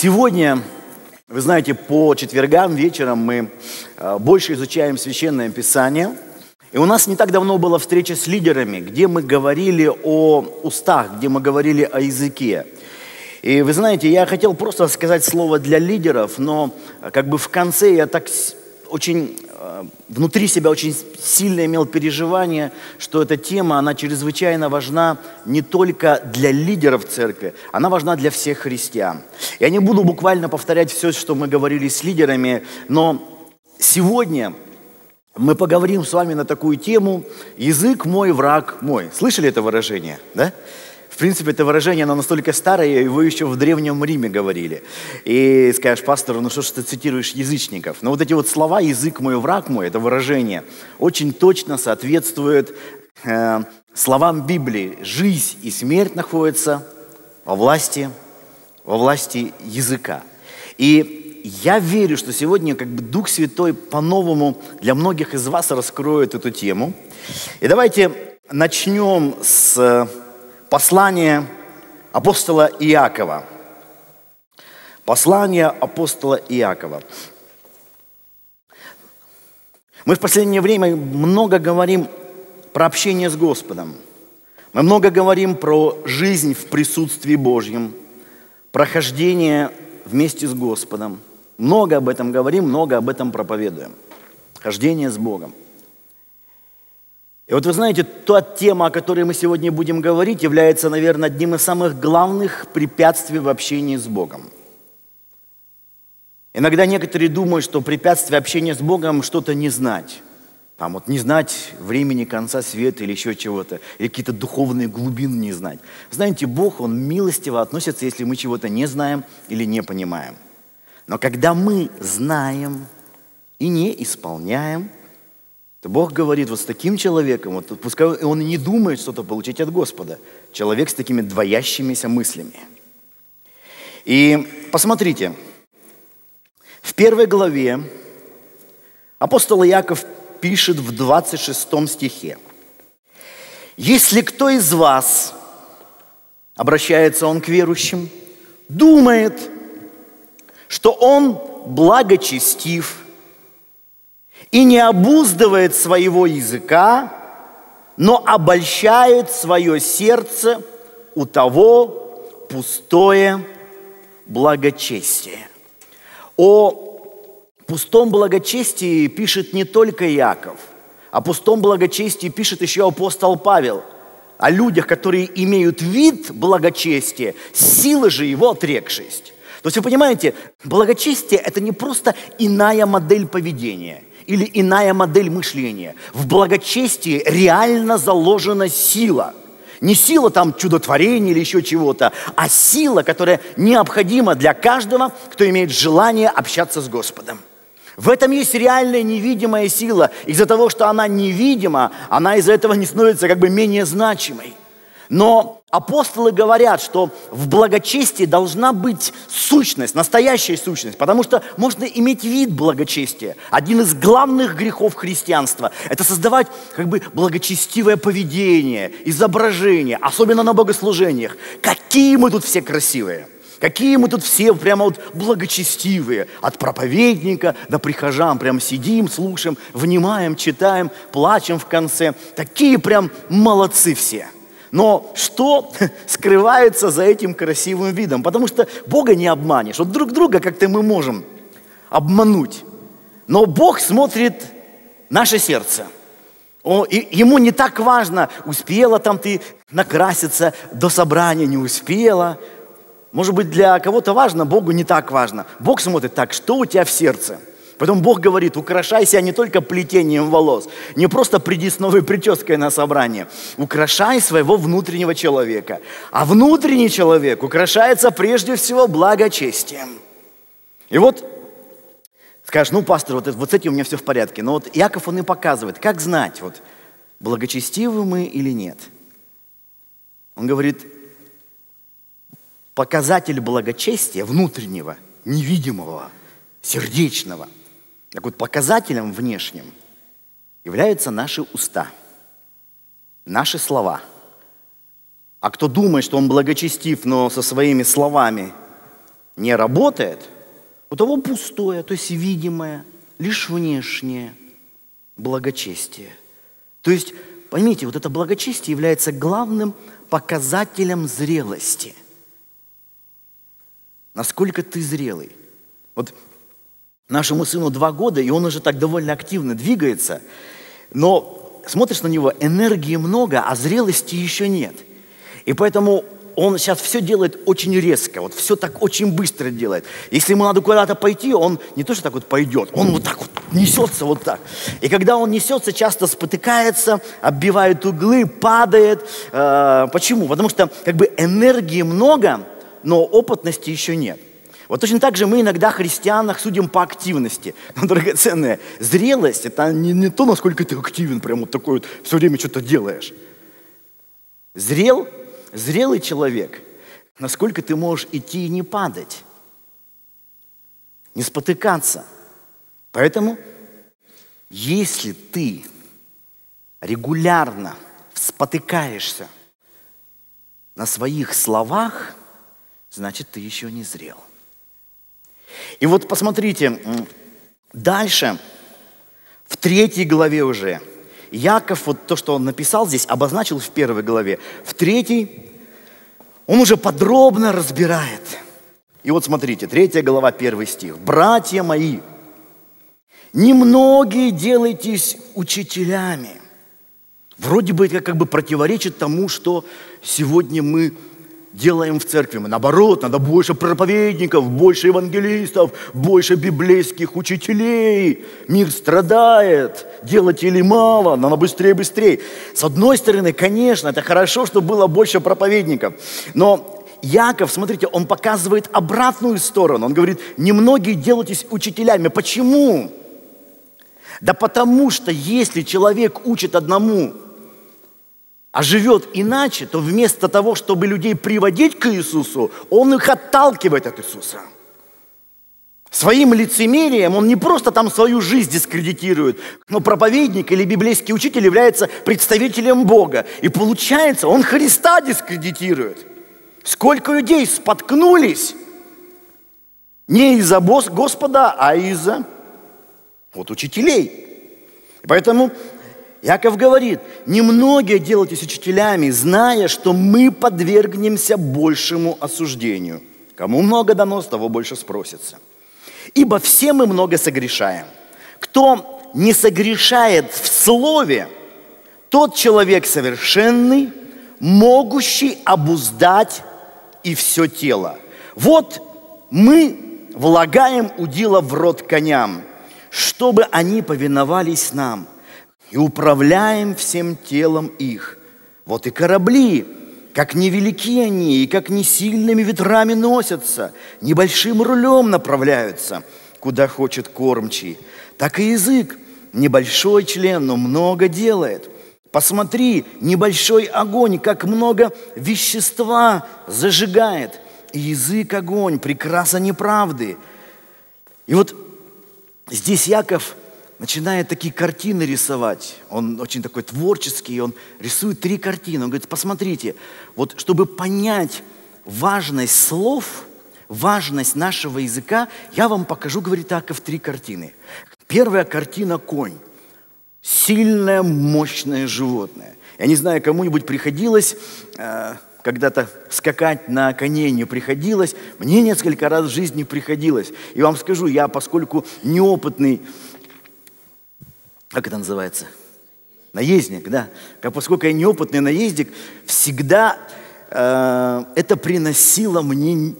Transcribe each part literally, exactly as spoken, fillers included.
Сегодня, вы знаете, по четвергам вечером мы больше изучаем Священное Писание. И у нас не так давно была встреча с лидерами, где мы говорили о устах, где мы говорили о языке. И вы знаете, я хотел просто сказать слово для лидеров, но как бы в конце я так очень, внутри себя очень сильно имел переживание, что эта тема, она чрезвычайно важна не только для лидеров церкви, она важна для всех христиан. Я не буду буквально повторять все, что мы говорили с лидерами, но сегодня мы поговорим с вами на такую тему «Язык мой, враг мой». Слышали это выражение, да? В принципе, это выражение, оно настолько старое, его еще в Древнем Риме говорили. И скажешь пастору, ну что ж ты цитируешь язычников? Но вот эти вот слова «язык мой, враг мой», это выражение очень точно соответствует э, словам Библии. Жизнь и смерть находятся во власти, во власти языка. И я верю, что сегодня как бы Дух Святой по-новому для многих из вас раскроет эту тему. И давайте начнем с послания апостола Иакова. Послание апостола Иакова. Мы в последнее время много говорим про общение с Господом. Мы много говорим про жизнь в присутствии Божьем, прохождение вместе с Господом. Много об этом говорим, много об этом проповедуем. Хождение с Богом. И вот вы знаете, та тема, о которой мы сегодня будем говорить, является, наверное, одним из самых главных препятствий в общении с Богом. Иногда некоторые думают, что препятствие общения с Богом что-то не знать. Там вот не знать времени конца света или еще чего-то, или какие-то духовные глубины не знать. Знаете, Бог, Он милостиво относится, если мы чего-то не знаем или не понимаем. Но когда мы знаем и не исполняем, то Бог говорит, вот с таким человеком, вот пускай он и не думает что-то получить от Господа, человек с такими двоящимися мыслями. И посмотрите, в первой главе апостол Иаков пишет в двадцать шестом стихе. «Если кто из вас, обращается он к верующим, думает, что он благочестив и не обуздывает своего языка, но обольщает свое сердце, у того пустое благочестие». О пустом благочестии пишет не только Иаков, о пустом благочестии пишет еще апостол Павел, о людях, которые имеют вид благочестия, силы же его отрекшись. То есть вы понимаете, благочестие – это не просто иная модель поведения или иная модель мышления. В благочестии реально заложена сила. Не сила там чудотворения или еще чего-то, а сила, которая необходима для каждого, кто имеет желание общаться с Господом. В этом есть реальная невидимая сила. Из-за того, что она невидима, она из-за этого не становится как бы менее значимой. Но апостолы говорят, что в благочестии должна быть сущность, настоящая сущность, потому что можно иметь вид благочестия. Один из главных грехов христианства – это создавать как бы благочестивое поведение, изображение, особенно на богослужениях. Какие мы тут все красивые! Какие мы тут все прямо вот благочестивые, от проповедника до прихожан, прям сидим, слушаем, внимаем, читаем, плачем в конце. Такие прям молодцы все. Но что скрывается за этим красивым видом? Потому что Бога не обманешь. Вот друг друга как-то мы можем обмануть. Но Бог смотрит наше сердце. О, и ему не так важно, успела там ты накраситься до собрания, не успела. Может быть, для кого-то важно, Богу не так важно. Бог смотрит так, что у тебя в сердце. Потом Бог говорит, украшай себя не только плетением волос, не просто приди с новой прической на собрание. Украшай своего внутреннего человека. А внутренний человек украшается прежде всего благочестием. И вот, скажешь, ну, пастор, вот, вот с этим у меня все в порядке. Но вот Иаков, он и показывает, как знать, вот, благочестивы мы или нет. Он говорит, показатель благочестия внутреннего, невидимого, сердечного, так вот показателем внешним являются наши уста, наши слова. А кто думает, что он благочестив, но со своими словами не работает, у того пустое, то есть видимое, лишь внешнее благочестие. То есть, поймите, вот это благочестие является главным показателем зрелости. Насколько ты зрелый. Вот нашему сыну два года, и он уже так довольно активно двигается, но смотришь на него, энергии много, а зрелости еще нет. И поэтому он сейчас все делает очень резко, вот все так очень быстро делает. Если ему надо куда-то пойти, он не то что так вот пойдет, он вот так вот несется вот так. И когда он несется, часто спотыкается, оббивает углы, падает. Э, почему? Потому что как бы энергии много, но опытности еще нет. Вот точно так же мы иногда христианах судим по активности. Но, драгоценная, зрелость – это не, не то, насколько ты активен, прям вот такой вот все время что-то делаешь. Зрел, зрелый человек, насколько ты можешь идти и не падать, не спотыкаться. Поэтому, если ты регулярно спотыкаешься на своих словах, значит, ты еще не зрел. И вот посмотрите, дальше, в третьей главе уже, Яков, вот то, что он написал здесь, обозначил в первой главе. В третьей он уже подробно разбирает. И вот смотрите, третья глава, первый стих. «Братья мои, немногие делайтесь учителями». Вроде бы это как бы противоречит тому, что сегодня мы делаем в церкви. Мы, наоборот, надо больше проповедников, больше евангелистов, больше библейских учителей. Мир страдает, делать или мало, надо быстрее, быстрее. С одной стороны, конечно, это хорошо, чтобы было больше проповедников. Но Яков, смотрите, он показывает обратную сторону. Он говорит, немногие делайтесь учителями. Почему? Да потому что если человек учит одному, а живет иначе, то вместо того, чтобы людей приводить к Иисусу, он их отталкивает от Иисуса. Своим лицемерием он не просто там свою жизнь дискредитирует, но проповедник или библейский учитель является представителем Бога. И получается, он Христа дискредитирует. Сколько людей споткнулись не из-за Господа, а из-за вот учителей. Поэтому Яков говорит, немногие делайтесь учителями, зная, что мы подвергнемся большему осуждению. Кому много дано, с того больше спросится. Ибо все мы много согрешаем. Кто не согрешает в слове, тот человек совершенный, могущий обуздать и все тело. Вот мы влагаем удила в рот коням, чтобы они повиновались нам. И управляем всем телом их. Вот и корабли, как невелики они, и как не сильными ветрами носятся, небольшим рулем направляются, куда хочет кормчий. Так и язык, небольшой член, но много делает. Посмотри, небольшой огонь, как много вещества зажигает. И язык огонь, прекраса неправды. И вот здесь Яков начинает такие картины рисовать. Он очень такой творческий, он рисует три картины. Он говорит, посмотрите, вот чтобы понять важность слов, важность нашего языка, я вам покажу, говорит Яков, три картины. Первая картина – конь. Сильное, мощное животное. Я не знаю, кому-нибудь приходилось э, когда-то скакать на коне, не приходилось. Мне несколько раз в жизни приходилось. И вам скажу, я, поскольку неопытный, как это называется? Наездник, да. Поскольку я неопытный наездник, всегда э, это приносило мне,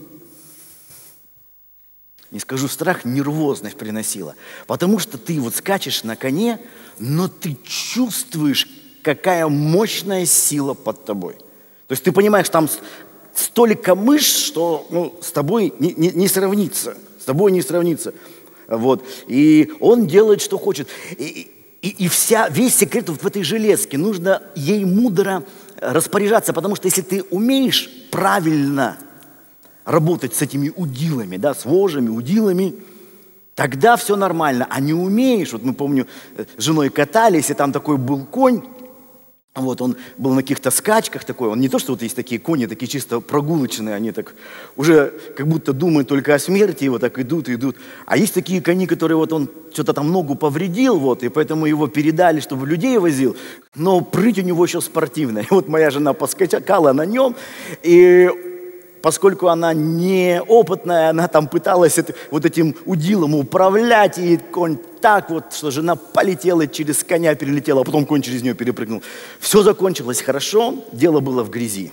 не скажу страх, нервозность приносило. Потому что ты вот скачешь на коне, но ты чувствуешь, какая мощная сила под тобой. То есть ты понимаешь, там столько мышц, что ну, с тобой не, не, не сравнится. С тобой не сравнится. Вот. И он делает, что хочет. И, и, и вся, весь секрет вот в этой железке. Нужно ей мудро распоряжаться, потому что если ты умеешь правильно работать с этими удилами, да, с вожжами, удилами, тогда все нормально. А не умеешь, вот мы, помню, с женой катались, и там такой был конь, Вот, он был на каких-то скачках такой, он не то, что вот есть такие кони, такие чисто прогулочные, они так уже как будто думают только о смерти, и вот так идут, идут. А есть такие кони, которые вот он что-то там ногу повредил, вот, и поэтому его передали, чтобы людей возил, но прыть у него еще спортивная. И вот моя жена поскакала на нем, и поскольку она неопытная, она там пыталась это, вот этим удилом управлять, и конь так вот, что жена полетела, через коня перелетела, а потом конь через нее перепрыгнул. Все закончилось хорошо, дело было в грязи.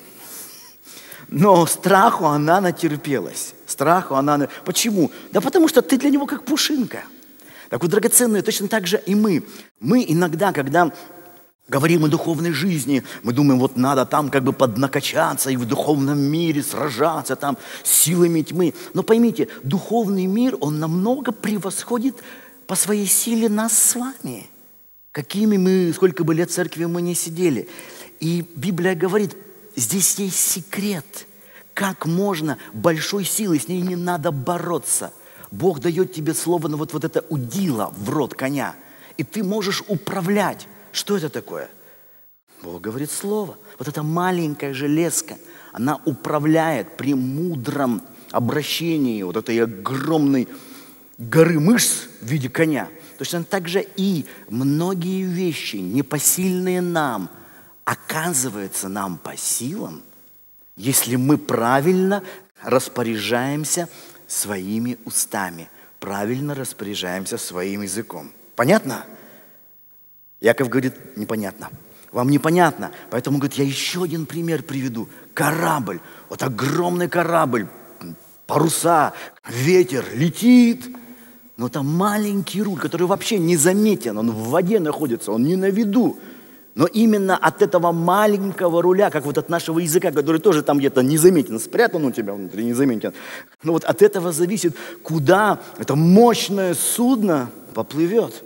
Но страху она натерпелась. Страху она... Почему? Да потому что ты для него как пушинка. Так вот, драгоценные, точно так же и мы. Мы иногда, когда говорим о духовной жизни, мы думаем, вот надо там как бы поднакачаться и в духовном мире сражаться там с силами тьмы. Но поймите, духовный мир, он намного превосходит по своей силе нас с вами. Какими мы, сколько бы лет в церкви мы не сидели. И Библия говорит, здесь есть секрет, как можно большой силой, с ней не надо бороться. Бог дает тебе слово, ну вот, вот это удило в рот коня, и ты можешь управлять. Что это такое? Бог говорит слово. Вот эта маленькая железка, она управляет при мудром обращении вот этой огромной горы мышц в виде коня. Точно так же и многие вещи, непосильные нам, оказываются нам по силам, если мы правильно распоряжаемся своими устами, правильно распоряжаемся своим языком. Понятно? Яков говорит, непонятно. Вам непонятно. Поэтому, говорит, я еще один пример приведу. Корабль. Вот огромный корабль. Паруса, ветер, летит. Но там маленький руль, который вообще не заметен. Он в воде находится, он не на виду. Но именно от этого маленького руля, как вот от нашего языка, который тоже там где-то незаметен, спрятан у тебя внутри, незаметен. Но вот от этого зависит, куда это мощное судно поплывет.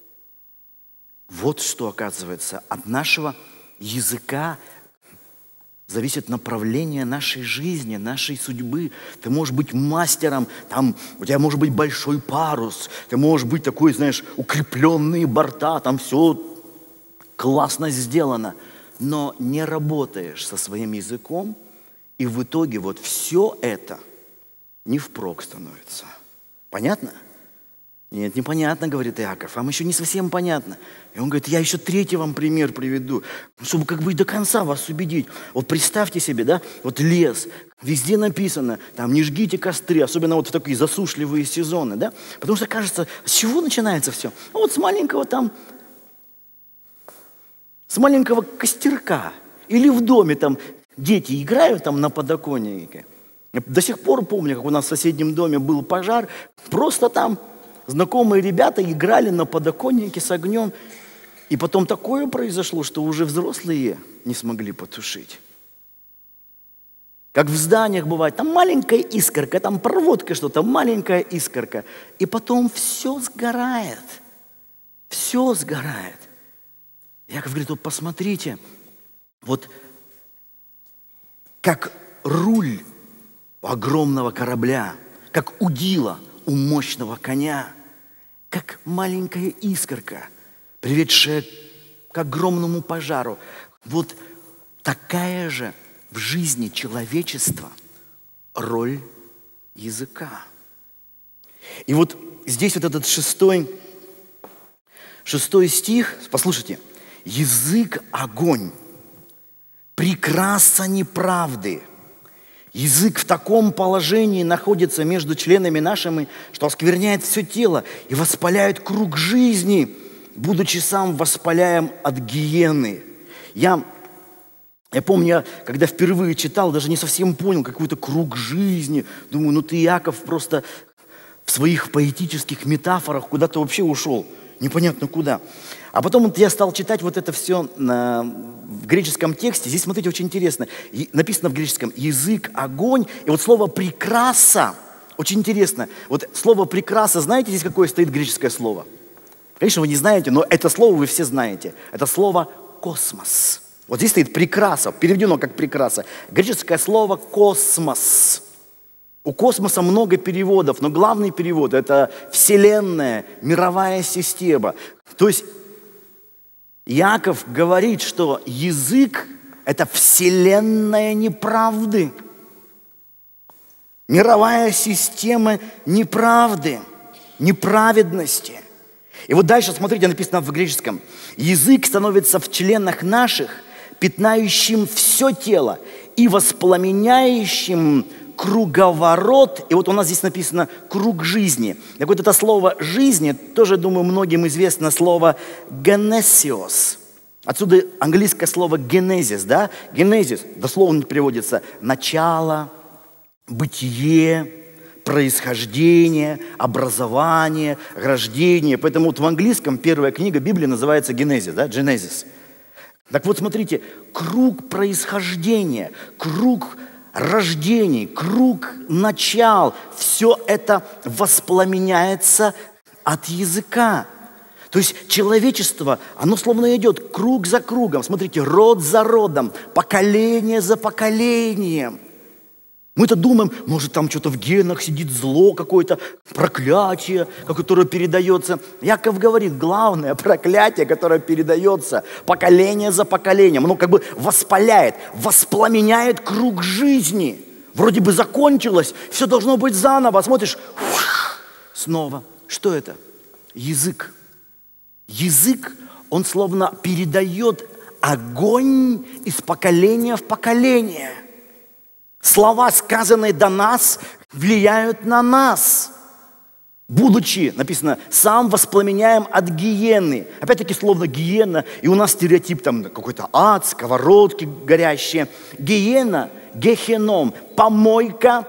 Вот что, оказывается, от нашего языка зависит направление нашей жизни, нашей судьбы. Ты можешь быть мастером, там у тебя может быть большой парус, ты можешь быть такой, знаешь, укрепленные борта, там все классно сделано, но не работаешь со своим языком, и в итоге вот все это не впрок становится. Понятно? Нет, непонятно, говорит Иаков, вам еще не совсем понятно. И он говорит, я еще третий вам пример приведу, чтобы как бы до конца вас убедить. Вот представьте себе, да, вот лес, везде написано, там не жгите костры, особенно вот в такие засушливые сезоны, да, потому что кажется, с чего начинается все? Ну вот с маленького там, с маленького костерка, или в доме там дети играют там на подоконнике. Я до сих пор помню, как у нас в соседнем доме был пожар, просто там знакомые ребята играли на подоконнике с огнем, и потом такое произошло, что уже взрослые не смогли потушить. Как в зданиях бывает, там маленькая искорка, там проводка что-то, маленькая искорка, и потом все сгорает, все сгорает. Яков говорит, вот посмотрите, вот как руль у огромного корабля, как удила у мощного коня, как маленькая искорка, приведшая к огромному пожару. Вот такая же в жизни человечества роль языка. И вот здесь вот этот шестой, шестой стих, послушайте, язык – огонь, прекраса неправды. Язык в таком положении находится между членами нашими, что оскверняет все тело и воспаляет круг жизни, будучи сам воспаляем от гиены. Я, я помню, я, когда впервые читал, даже не совсем понял какой-то круг жизни. Думаю, ну ты, Иаков, просто в своих поэтических метафорах куда-то вообще ушел. Непонятно куда. А потом вот я стал читать вот это все на, в греческом тексте. Здесь, смотрите, очень интересно. И, написано в греческом «язык, огонь». И вот слово «прекраса» очень интересно. Вот слово «прекраса», знаете, здесь какое стоит греческое слово? Конечно, вы не знаете, но это слово вы все знаете. Это слово «космос». Вот здесь стоит «прекраса», переведено как «прекраса». Греческое слово «космос». У космоса много переводов, но главный перевод – это Вселенная, мировая система. То есть Иаков говорит, что язык – это вселенная неправды. Мировая система неправды, неправедности. И вот дальше, смотрите, написано в греческом. Язык становится в членах наших, пятнающим все тело и воспламеняющим круговорот. И вот у нас здесь написано «круг жизни». Так вот это слово «жизни» тоже, думаю, многим известно слово «генесиос». Отсюда английское слово «генезис», да? «Генезис» дословно переводится «начало», «бытие», происхождение, образование, рождение. Поэтому вот в английском первая книга Библии называется «Генезис», да, «Genesis». Так вот, смотрите, круг происхождения, круг рождений, круг начал, все это воспламеняется от языка. То есть человечество, оно словно идет круг за кругом. Смотрите, род за родом, поколение за поколением. Мы-то думаем, может, там что-то в генах сидит зло какое-то, проклятие, которое передается. Яков говорит, главное проклятие, которое передается поколение за поколением. Оно как бы воспаляет, воспламеняет круг жизни. Вроде бы закончилось, все должно быть заново. Смотришь, ух, снова. Что это? Язык. Язык, он словно передает огонь из поколения в поколение. Слова, сказанные до нас, влияют на нас. Будучи, написано, сам воспламеняем от гиены. Опять-таки словно гиена, и у нас стереотип там какой-то ад, сковородки горящие. Гиена, гехеном, помойка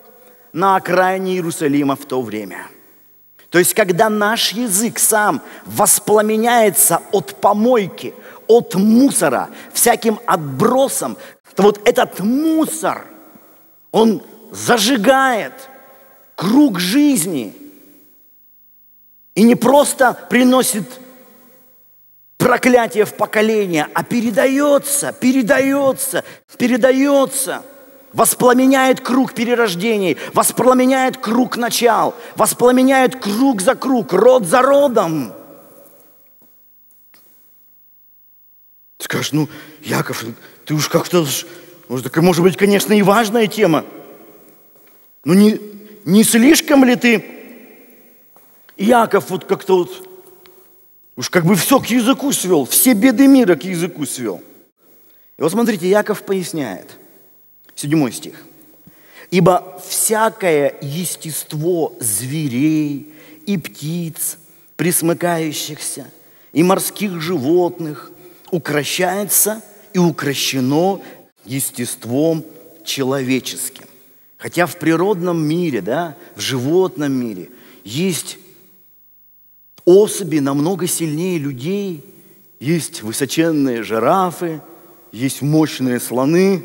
на окраине Иерусалима в то время. То есть, когда наш язык сам воспламеняется от помойки, от мусора, всяким отбросом, то вот этот мусор, он зажигает круг жизни и не просто приносит проклятие в поколение, а передается, передается, передается, воспламеняет круг перерождений, воспламеняет круг начал, воспламеняет круг за круг, род за родом. Ты скажешь, ну, Яков, ты уж как-то... Может, может быть, конечно, и важная тема. Но не, не слишком ли ты, Иаков, вот как-то вот, уж как бы все к языку свел, все беды мира к языку свел. И вот смотрите, Иаков поясняет, седьмой стих. «Ибо всякое естество зверей и птиц, пресмыкающихся, и морских животных укращается и укращено естеством человеческим». Хотя в природном мире, да, в животном мире есть особи намного сильнее людей, есть высоченные жирафы, есть мощные слоны,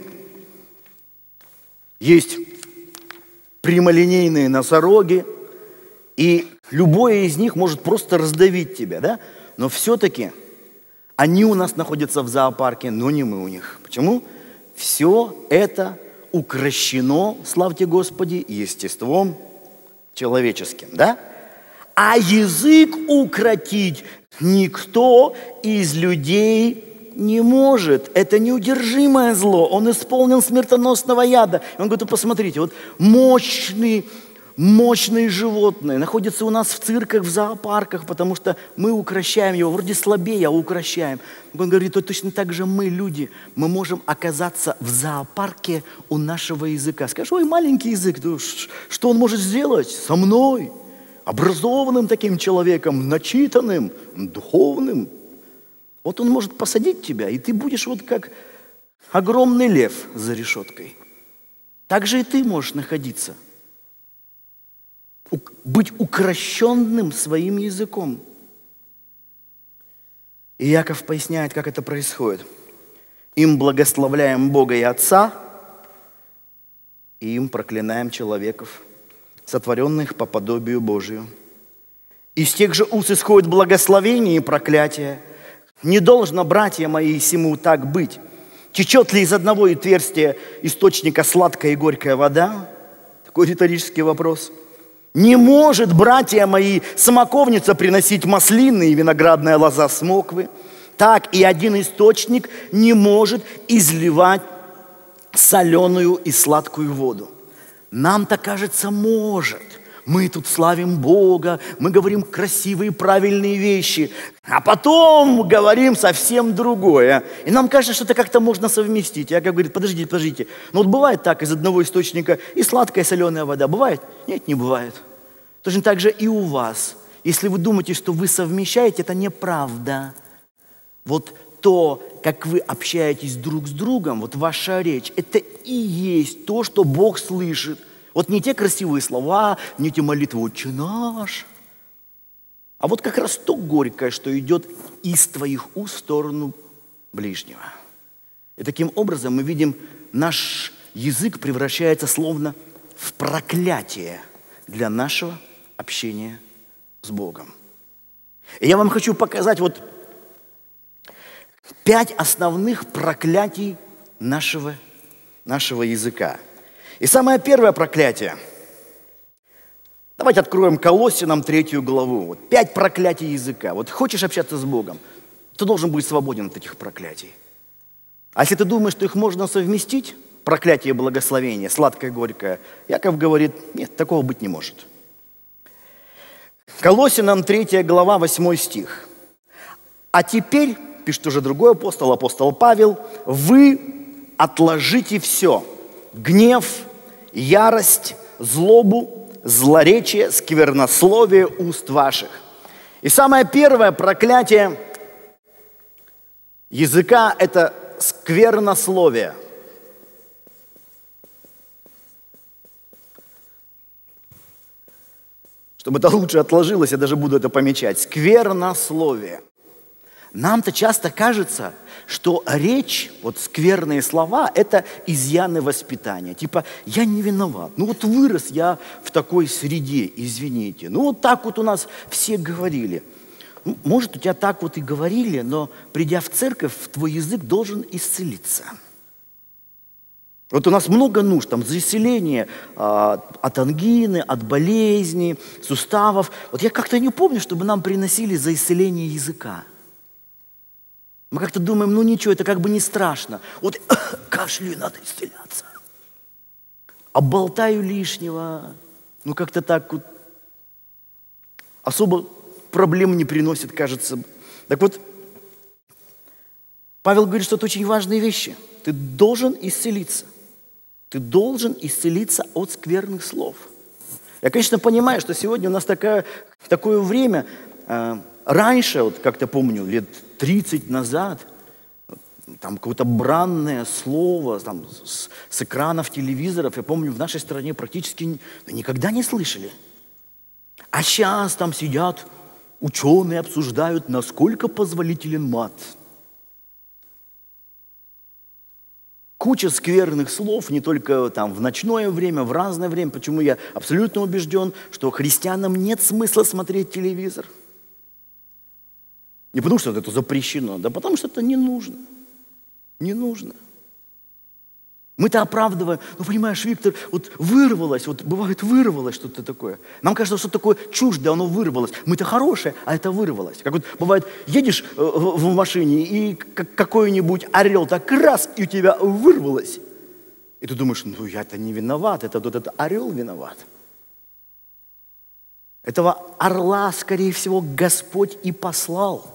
есть прямолинейные носороги, и любое из них может просто раздавить тебя, да? Но все-таки они у нас находятся в зоопарке, но не мы у них. Почему? Все это укращено, славьте Господи, естеством человеческим, да? А язык укротить никто из людей не может. Это неудержимое зло. Он исполнен смертоносного яда. И он говорит, посмотрите, вот мощный, мощные животные находятся у нас в цирках, в зоопарках, потому что мы укращаем его, вроде слабее, а укращаем. Он говорит, то точно так же мы, люди, мы можем оказаться в зоопарке у нашего языка. Скажешь, ой, маленький язык, что он может сделать со мной? Образованным таким человеком, начитанным, духовным. Вот он может посадить тебя, и ты будешь вот как огромный лев за решеткой. Так же и ты можешь находиться. Быть укращенным своим языком. И Иаков поясняет, как это происходит. Им благословляем Бога и Отца, и им проклинаем человеков, сотворенных по подобию Божию. Из тех же уст исходит благословение и проклятие. Не должно, братья мои, сему так быть. Течет ли из одного отверстия источника сладкая и горькая вода? Такой риторический вопрос. Не может, братья мои, смоковница приносить маслины и виноградная лоза смоквы. так и один источник не может изливать соленую и сладкую воду. Нам-то кажется, может. Мы тут славим Бога, мы говорим красивые, правильные вещи, а потом говорим совсем другое. И нам кажется, что это как-то можно совместить. Я говорю, подождите, подождите. Но вот бывает так, из одного источника и сладкая, и соленая вода. Бывает? Нет, не бывает. Точно так же и у вас. Если вы думаете, что вы совмещаете, это неправда. Вот то, как вы общаетесь друг с другом, вот ваша речь, это и есть то, что Бог слышит. Вот не те красивые слова, не те молитвы «Отче наш», а вот как раз то горькое, что идет из твоих уст в сторону ближнего. И таким образом мы видим, наш язык превращается словно в проклятие для нашего общения с Богом. И я вам хочу показать вот пять основных проклятий нашего, нашего языка. И самое первое проклятие. Давайте откроем Колоссянам третью главу. Вот пять проклятий языка. Вот хочешь общаться с Богом, ты должен быть свободен от этих проклятий. А если ты думаешь, что их можно совместить, проклятие и благословение, сладкое и горькое, Яков говорит, нет, такого быть не может. Колоссянам третья глава, восьмой стих. А теперь, пишет уже другой апостол, апостол Павел, вы отложите все. Гнев, ярость, злобу, злоречие, сквернословие уст ваших. И самое первое проклятие языка – это сквернословие. Чтобы это лучше отложилось, я даже буду это помечать. Сквернословие. Нам-то часто кажется, что речь, вот скверные слова, это изъяны воспитания. Типа, я не виноват. Ну вот вырос я в такой среде, извините. Ну вот так вот у нас все говорили. Ну, может, у тебя так вот и говорили, но придя в церковь, твой язык должен исцелиться. Вот у нас много нужд, там, за исцеление а, от ангины, от болезней, суставов. Вот я как-то не помню, чтобы нам приносили за исцеление языка. Мы как-то думаем, ну ничего, это как бы не страшно. Вот кашлю, надо исцеляться. А болтаю лишнего, ну как-то так вот особо проблем не приносит, кажется. Так вот, Павел говорит, что это очень важные вещи. Ты должен исцелиться. Ты должен исцелиться от скверных слов. Я, конечно, понимаю, что сегодня у нас такое, такое время. Э, раньше, вот как-то помню, лет тридцать назад, там какое-то бранное слово там, с, с экранов телевизоров, я помню, в нашей стране практически никогда не слышали. А сейчас там сидят ученые, обсуждают, насколько позволителен мат. Куча скверных слов, не только там в ночное время, в разное время. Почему я абсолютно убежден, что христианам нет смысла смотреть телевизор. Не потому, что это запрещено, да потому, что это не нужно. Не нужно. Мы-то оправдываем, ну, понимаешь, Виктор, вот вырвалось, вот бывает вырвалось что-то такое. Нам кажется, что такое чуждое, оно вырвалось. Мы-то хорошие, а это вырвалось. Как вот бывает, едешь в, в машине, и какой-нибудь орел так раз, и у тебя вырвалось. И ты думаешь, ну, я-то не виноват, это вот этот орел виноват. Этого орла, скорее всего, Господь и послал.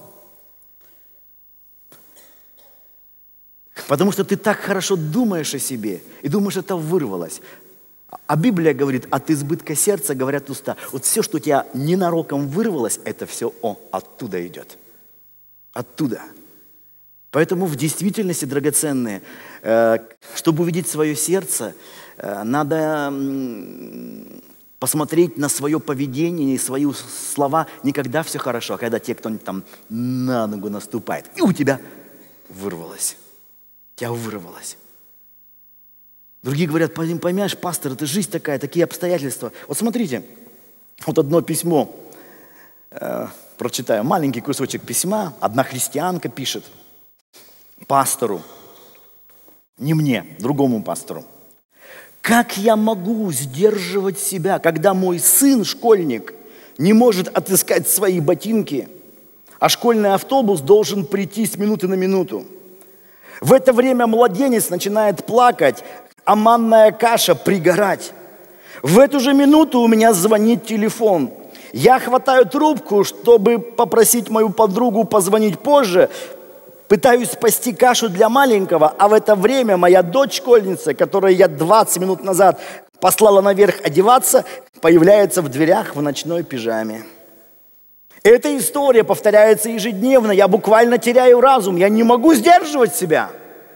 Потому что ты так хорошо думаешь о себе и думаешь, это вырвалось. А Библия говорит, от избытка сердца говорят уста. Вот все, что у тебя ненароком вырвалось, это все о, оттуда идет. Оттуда. Поэтому в действительности, драгоценные, чтобы увидеть свое сердце, надо посмотреть на свое поведение и свои слова не когда все хорошо, а когда те, кто-нибудь там на ногу наступает, и у тебя вырвалось. Тебя вырвалось. Другие говорят, понимаешь, пастор, это жизнь такая, такие обстоятельства. Вот смотрите, вот одно письмо, э, прочитаю, маленький кусочек письма, одна христианка пишет пастору, не мне, другому пастору. Как я могу сдерживать себя, когда мой сын, школьник, не может отыскать свои ботинки, а школьный автобус должен прийти с минуты на минуту. В это время младенец начинает плакать, а манная каша пригорать. В эту же минуту у меня звонит телефон. Я хватаю трубку, чтобы попросить мою подругу позвонить позже. Пытаюсь спасти кашу для маленького, а в это время моя дочь-школьница, которую я двадцать минут назад послала наверх одеваться, появляется в дверях в ночной пижаме. Эта история повторяется ежедневно. Я буквально теряю разум. Я не могу сдерживать себя.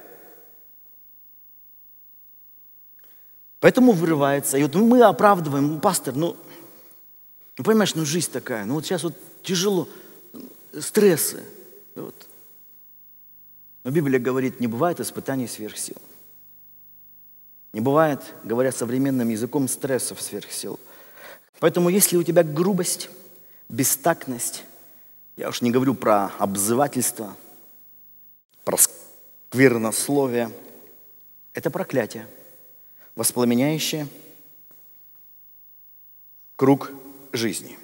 Поэтому вырывается. И вот мы оправдываем, пастор, ну, ну понимаешь, ну жизнь такая. Ну вот сейчас вот тяжело. Стрессы. Вот. Но Библия говорит, не бывает испытаний сверх сил. Не бывает, говоря современным языком, стрессов сверх сил. Поэтому если у тебя грубость, бестактность, я уж не говорю про обзывательство, про сквернословие, это проклятие, воспламеняющее круг жизни.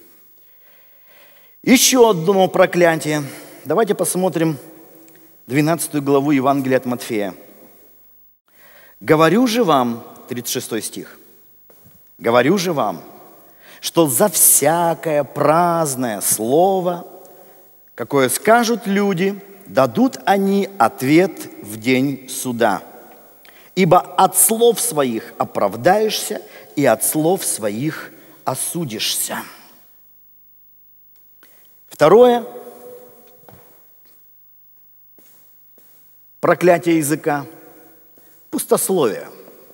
Еще одно проклятие. Давайте посмотрим двенадцатую главу Евангелия от Матфея. «Говорю же вам», тридцать шестой стих, «говорю же вам, что за всякое праздное слово, какое скажут люди, дадут они ответ в день суда. Ибо от слов своих оправдаешься, и от слов своих осудишься». Второе проклятие языка – пустословие.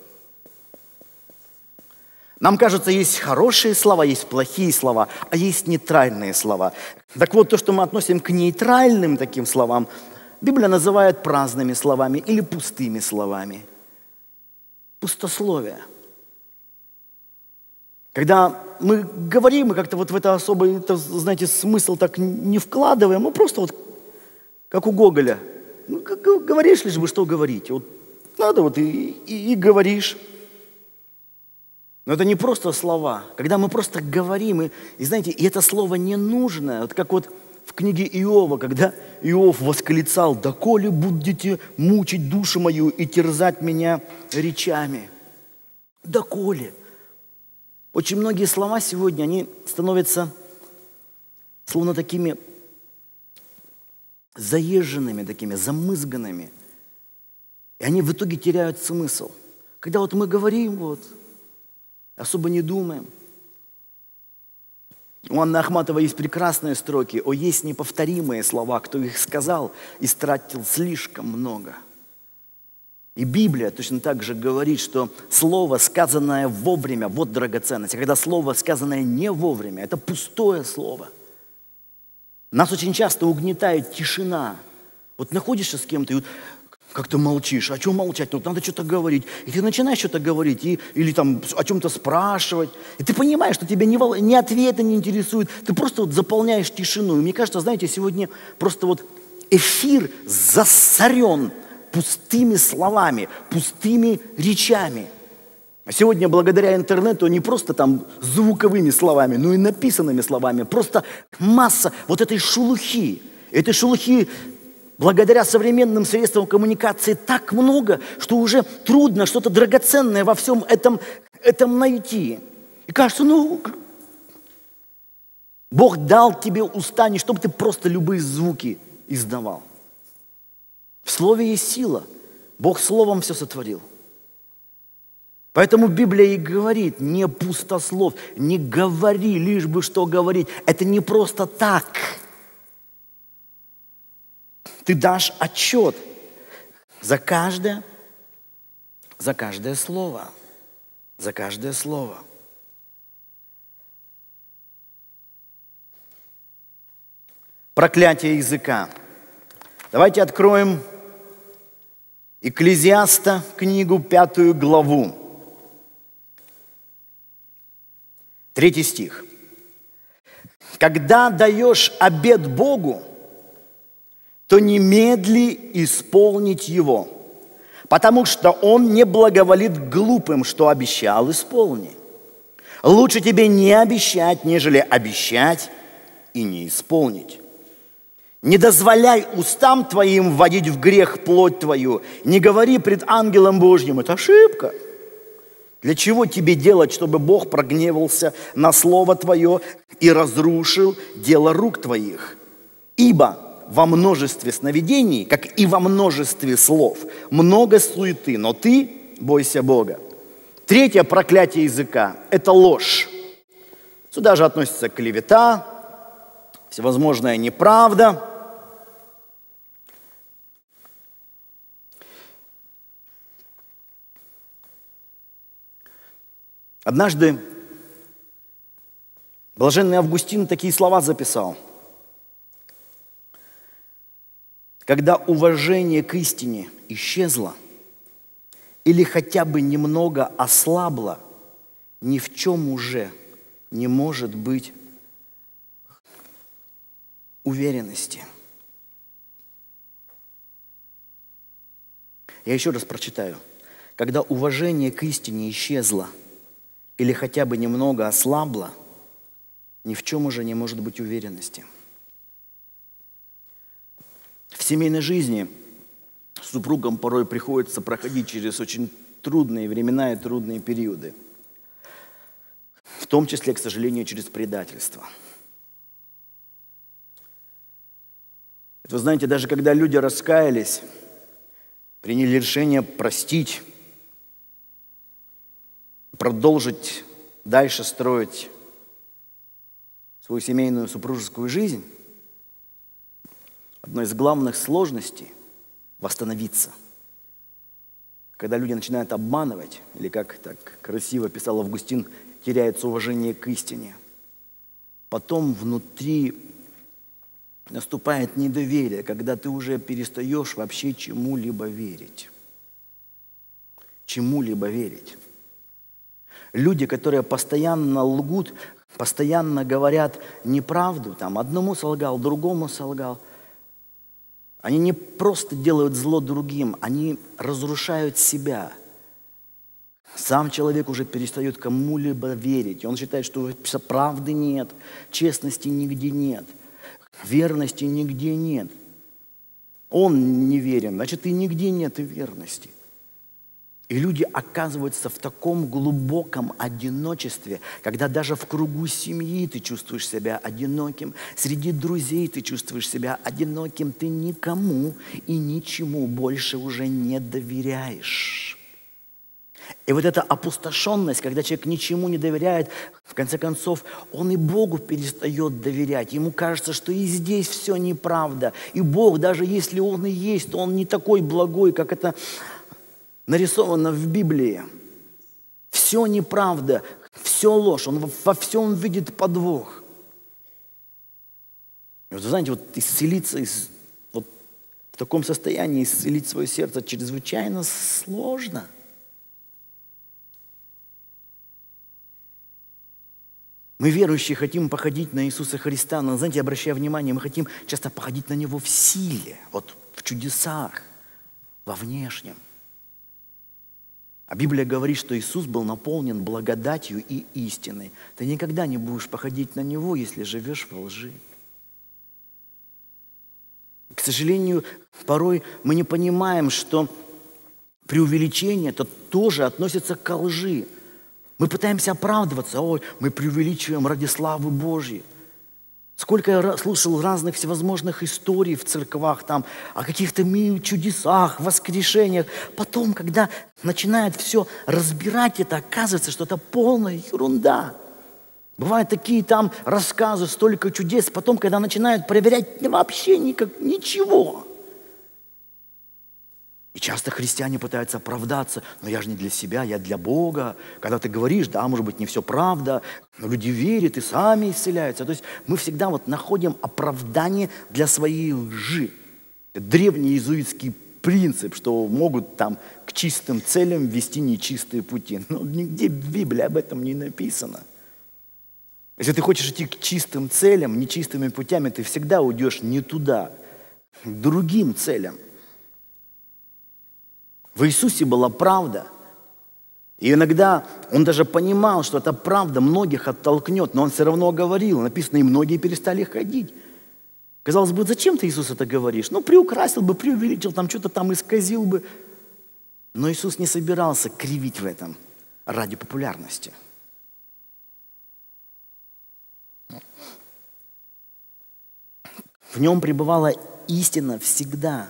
Нам кажется, есть хорошие слова, есть плохие слова, а есть нейтральные слова. Так вот, то, что мы относим к нейтральным таким словам, Библия называет праздными словами или пустыми словами. Пустословие. Когда мы говорим, мы как-то вот в это особый, это, знаете, смысл так не вкладываем, мы просто вот, как у Гоголя, ну, говоришь лишь бы, что говорить. Вот надо вот и, и, и говоришь. Но это не просто слова. Когда мы просто говорим, и, и знаете, и это слово не нужно. Вот как вот в книге Иова, когда Иов восклицал: «Доколе будете мучить душу мою и терзать меня речами?» Доколе. Очень многие слова сегодня, они становятся словно такими заезженными, такими замызганными. И они в итоге теряют смысл. Когда вот мы говорим, вот, особо не думаем. У Анны Ахматовой есть прекрасные строки: «О, есть неповторимые слова, кто их сказал, истратил слишком много». И Библия точно так же говорит, что слово, сказанное вовремя, вот драгоценность. А когда слово, сказанное не вовремя, это пустое слово. Нас очень часто угнетает тишина. Вот находишься с кем-то, и вот как ты молчишь, о чем молчать? Ну, надо что-то говорить. И ты начинаешь что-то говорить, и, или там о чем-то спрашивать. И ты понимаешь, что тебя ни, ни ответы не интересуют. Ты просто вот заполняешь тишину. И мне кажется, знаете, сегодня просто вот эфир засорен пустыми словами, пустыми речами. А сегодня благодаря интернету не просто там звуковыми словами, но и написанными словами. Просто масса вот этой шелухи. Этой шелухи благодаря современным средствам коммуникации так много, что уже трудно что-то драгоценное во всем этом, этом найти. И кажется, ну, Бог дал тебе уста не чтобы ты просто любые звуки издавал. В слове есть сила. Бог словом все сотворил. Поэтому Библия и говорит: не пустослов, не говори, лишь бы что говорить. Это не просто так. Ты дашь отчет за каждое, за каждое слово. За каждое слово. Проклятие языка. Давайте откроем Экклезиаста, книгу, пятую главу. Третий стих. «Когда даешь обет Богу, то немедли исполнить его, потому что Он не благоволит глупым, что обещал, исполни. Лучше тебе не обещать, нежели обещать и не исполнить». Не дозволяй устам твоим вводить в грех плоть твою. Не говори пред ангелом Божьим. Это ошибка. Для чего тебе делать, чтобы Бог прогневался на слово твое и разрушил дело рук твоих? Ибо во множестве сновидений, как и во множестве слов, много суеты, но ты бойся Бога. Третье проклятие языка – это ложь. Сюда же относится клевета, всевозможная неправда. Однажды блаженный Августин такие слова записал. Когда уважение к истине исчезло или хотя бы немного ослабло, ни в чем уже не может быть уверенности. Я еще раз прочитаю. Когда уважение к истине исчезло или хотя бы немного ослабло, ни в чем уже не может быть уверенности. В семейной жизни супругам порой приходится проходить через очень трудные времена и трудные периоды. В том числе, к сожалению, через предательство. Вы знаете, даже когда люди раскаялись, приняли решение простить, продолжить дальше строить свою семейную супружескую жизнь, одной из главных сложностей – восстановиться. Когда люди начинают обманывать, или как так красиво писал Августин, теряется уважение к истине. Потом внутри наступает недоверие, когда ты уже перестаешь вообще чему-либо верить. Чему-либо верить. Люди, которые постоянно лгут, постоянно говорят неправду, там, одному солгал, другому солгал, они не просто делают зло другим, они разрушают себя. Сам человек уже перестает кому-либо верить. И он считает, что правды нет, честности нигде нет, верности нигде нет. Он не верен, значит, и нигде нет и верности. И люди оказываются в таком глубоком одиночестве, когда даже в кругу семьи ты чувствуешь себя одиноким, среди друзей ты чувствуешь себя одиноким, ты никому и ничему больше уже не доверяешь. И вот эта опустошенность, когда человек ничему не доверяет, в конце концов, он и Богу перестает доверять. Ему кажется, что и здесь все неправда. И Бог, даже если Он и есть, то Он не такой благой, как это нарисовано в Библии. Все неправда, все ложь, Он во всем видит подвох. И вот, знаете, вот исцелиться из, вот в таком состоянии, исцелить свое сердце чрезвычайно сложно. Мы, верующие, хотим походить на Иисуса Христа, но, знаете, обращая внимание, мы хотим часто походить на Него в силе, вот в чудесах, во внешнем. А Библия говорит, что Иисус был наполнен благодатью и истиной. Ты никогда не будешь походить на Него, если живешь во лжи. К сожалению, порой мы не понимаем, что преувеличение это тоже относится к лжи. Мы пытаемся оправдываться, ой, мы преувеличиваем ради славы Божьей. Сколько я слушал разных всевозможных историй в церквах, там, о каких-то чудесах, воскрешениях. Потом, когда начинают все разбирать, это оказывается, что это полная ерунда. Бывают такие там рассказы, столько чудес, потом, когда начинают проверять, вообще никак, ничего. И часто христиане пытаются оправдаться, но я же не для себя, я для Бога. Когда ты говоришь, да, может быть, не все правда, но люди верят и сами исцеляются. То есть мы всегда вот находим оправдание для своей лжи. Это древний иезуитский принцип, что могут там к чистым целям вести нечистые пути. Но нигде в Библии об этом не написано. Если ты хочешь идти к чистым целям, нечистыми путями, ты всегда уйдешь не туда, к другим целям. В Иисусе была правда. И иногда Он даже понимал, что эта правда многих оттолкнет, но Он все равно говорил. Написано, и многие перестали ходить. Казалось бы, зачем ты, Иисус, это говоришь? Ну, приукрасил бы, преувеличил, там что-то там исказил бы. Но Иисус не собирался кривить в этом ради популярности. В нем пребывала истина всегда.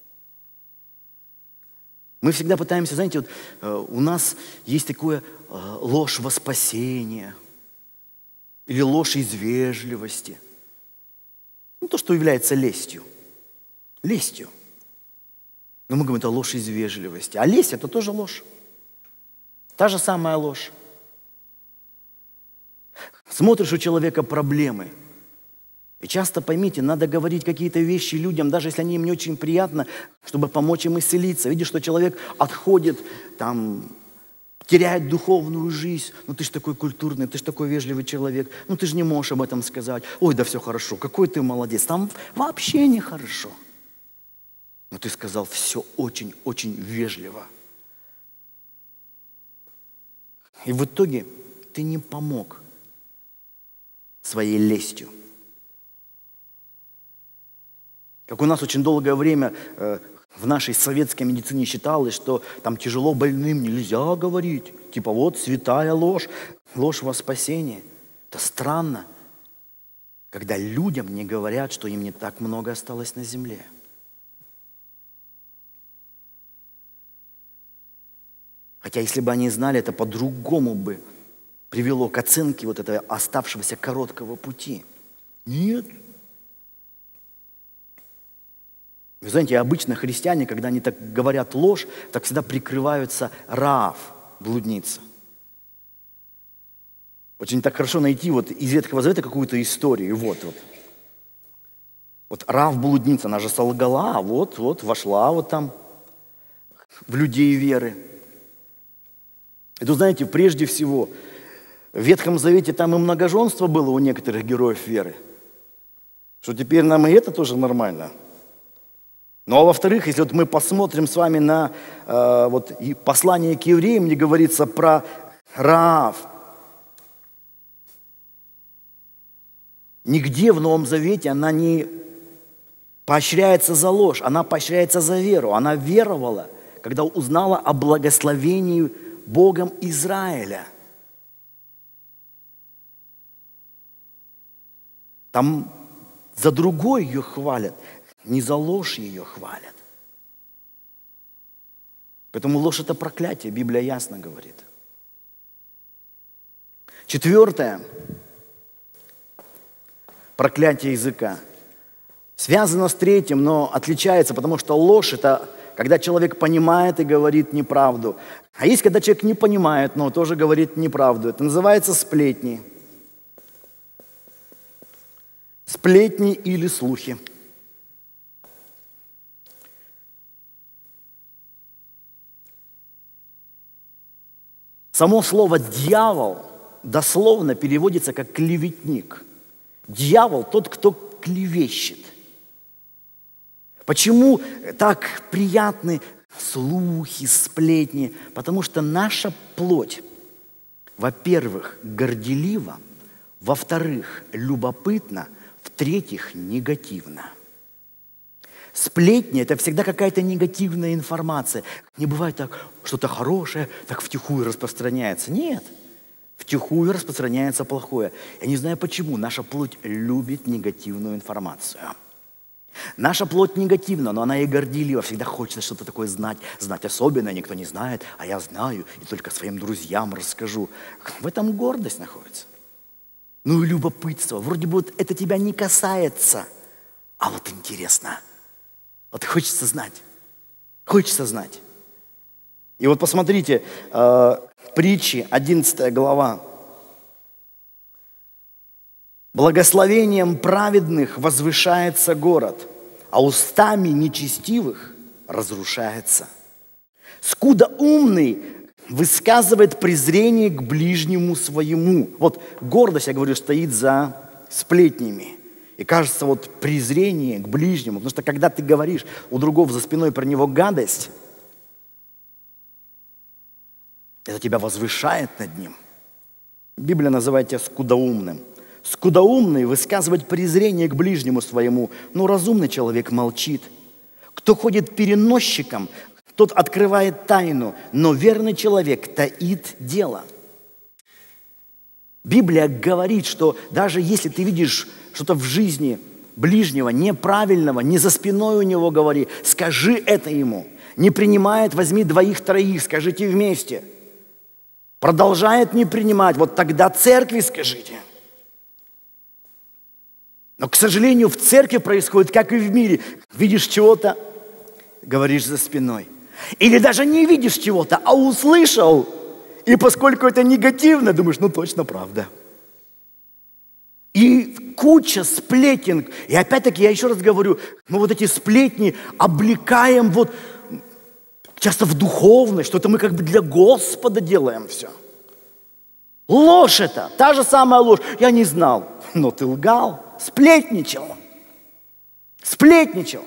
Мы всегда пытаемся, знаете, вот э, у нас есть такое э, ложь во спасение или ложь из вежливости. Ну, то, что является лестью. Лестью. Но мы говорим, это ложь из вежливости. А лесть – это тоже ложь. Та же самая ложь. Смотришь, у человека проблемы. И часто, поймите, надо говорить какие-то вещи людям, даже если они им не очень приятно, чтобы помочь им исцелиться. Видишь, что человек отходит, там, теряет духовную жизнь. Ну ты ж такой культурный, ты ж такой вежливый человек. Ну ты же не можешь об этом сказать. Ой, да все хорошо, какой ты молодец. Там вообще нехорошо. Но ты сказал все очень-очень вежливо. И в итоге ты не помог своей лестью. Как у нас очень долгое время э, в нашей советской медицине считалось, что там тяжело больным нельзя говорить. Типа вот святая ложь, ложь во спасение. Это странно, когда людям не говорят, что им не так много осталось на земле. Хотя если бы они знали, это по-другому бы привело к оценке вот этого оставшегося короткого пути. Нет. Вы знаете, обычно христиане, когда они так говорят ложь, так всегда прикрываются Раав, блудница. Очень так хорошо найти вот из Ветхого Завета какую-то историю. Вот, вот. Вот Раав, блудница, она же солгала, вот, вот, вошла вот там в людей веры. И тут, знаете, прежде всего, в Ветхом Завете там и многоженство было у некоторых героев веры. Что теперь нам и это тоже нормально. Ну а во-вторых, если вот мы посмотрим с вами на э, вот, и послание к евреям, где говорится про Раав. Нигде в Новом Завете она не поощряется за ложь, она поощряется за веру. Она веровала, когда узнала о благословении Богом Израиля. Там за другой ее хвалят. Не за ложь ее хвалят. Поэтому ложь – это проклятие, Библия ясно говорит. Четвертое. Проклятие языка. Связано с третьим, но отличается, потому что ложь – это когда человек понимает и говорит неправду. А есть, когда человек не понимает, но тоже говорит неправду. Это называется сплетни. Сплетни или слухи. Само слово «дьявол» дословно переводится как «клеветник». Дьявол – тот, кто клевещет. Почему так приятны слухи, сплетни? Потому что наша плоть, во-первых, горделива, во-вторых, любопытна, в-третьих, негативна. Сплетни – это всегда какая-то негативная информация. Не бывает так, что-то хорошее, так втихую распространяется. Нет, втихую распространяется плохое. Я не знаю почему, наша плоть любит негативную информацию. Наша плоть негативна, но она и горделива. Всегда хочется что-то такое знать. Знать особенное никто не знает, а я знаю и только своим друзьям расскажу. В этом гордость находится. Ну и любопытство. Вроде бы вот это тебя не касается, а вот интересно. Вот хочется знать. Хочется знать. И вот посмотрите, э, притчи, одиннадцатая глава. Благословением праведных возвышается город, а устами нечестивых разрушается. Скуда умный высказывает презрение к ближнему своему. Вот гордость, я говорю, стоит за сплетнями. И кажется, вот презрение к ближнему, потому что когда ты говоришь у другого за спиной про него гадость, это тебя возвышает над ним. Библия называет тебя скудоумным. Скудоумный высказывать презрение к ближнему своему, но разумный человек молчит. Кто ходит переносчиком, тот открывает тайну, но верный человек таит дело. Библия говорит, что даже если ты видишь что-то в жизни ближнего неправильного, не за спиной у него говори, скажи это ему. Не принимает, возьми двоих-троих, скажите вместе. Продолжает не принимать, вот тогда церкви скажите. Но, к сожалению, в церкви происходит, как и в мире. Видишь чего-то, говоришь за спиной. Или даже не видишь чего-то, а услышал. И поскольку это негативно, думаешь, ну точно правда. И куча сплетен. И опять-таки, я еще раз говорю, мы вот эти сплетни облекаем вот часто в духовность, что это мы как бы для Господа делаем все. Ложь это, та же самая ложь. Я не знал, но ты лгал, сплетничал. Сплетничал.